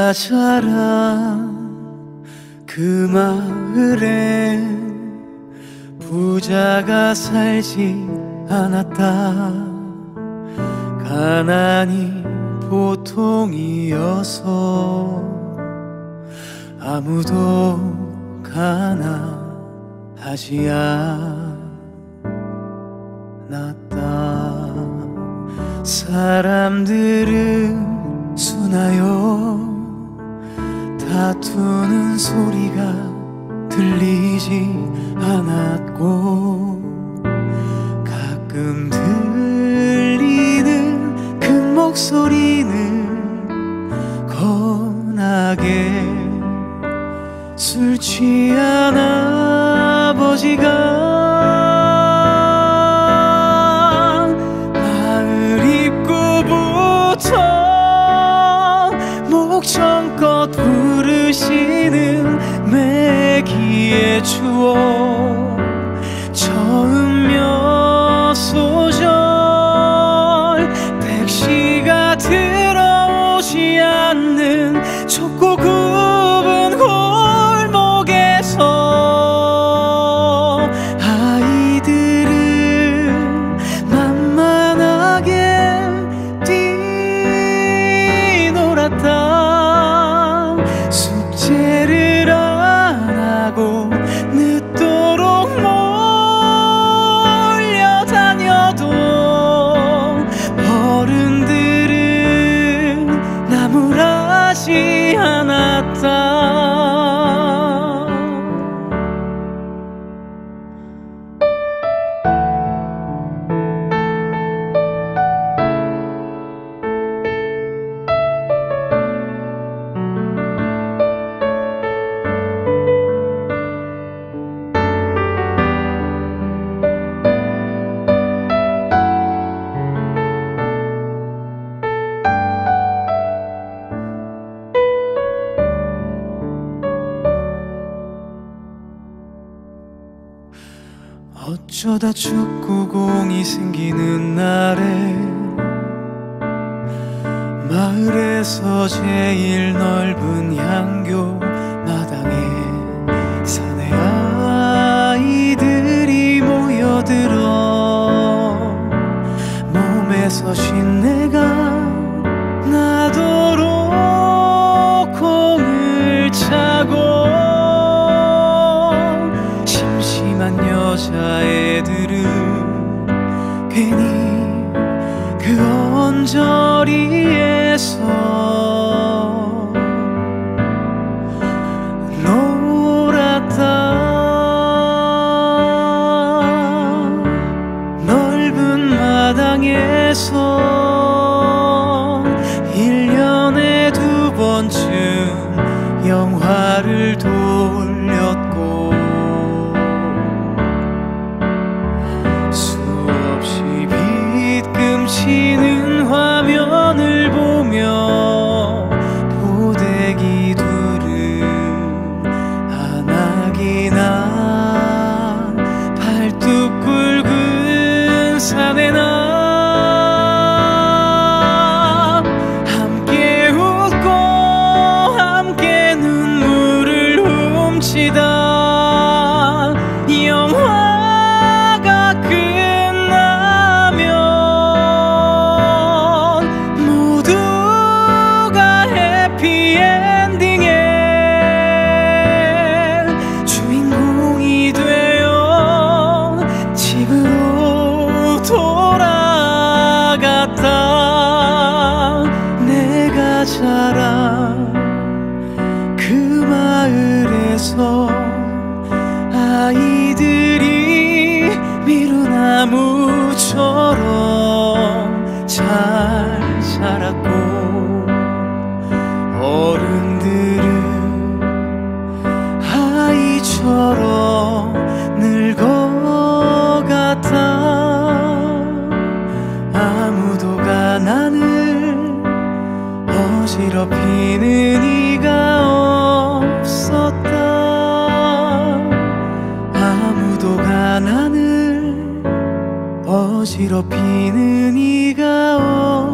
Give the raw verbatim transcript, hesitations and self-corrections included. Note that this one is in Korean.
내가 자란 그 마을엔 부자가 살지 않았다. 가난이 보통이어서 아무도 가난하지 않았다. 사람들은 수나여 다투는 소리가 들리지 않았고, 가끔 들리는 그 목소리는 건하게 술 취한 아버지가 마을 입구부터 목청껏 부르시는 매기의 추억, 처음 몇 소절 택시가 들어오지 않는 좁고 굽은 골목에서 아이들은 만만하게 뛰놀았다. 숙제를 안 하고 늦도록 몰려다녀도 어른들은 나무라지 않았다. 어쩌다 축구공이 생기는 날에 마을에서 제일 넓은 향교 마당에 사내 아이들이 모여들어 몸에서 쉰내가 나도록 공을 차고, 심심한 여자애들은 괜히 그 언저리에서 놀았다. 넓은 마당에서 일 년에 두 번쯤 영화를 돌렸고, 비는 화면을 보며 고데기 둘은 안하기나 팔뚝 굵은 사내나 함께 웃고 함께 눈물을 훔치다. 영화가 내가 자란 그 마을에서 아이들이 미루나무처럼 잘 자랐고, 어른들은 아이처럼 늙어갔다. 아무도가 나를 어지럽히는 이가 없었다. 아무도가 나를 어지럽히는 이가 없었다.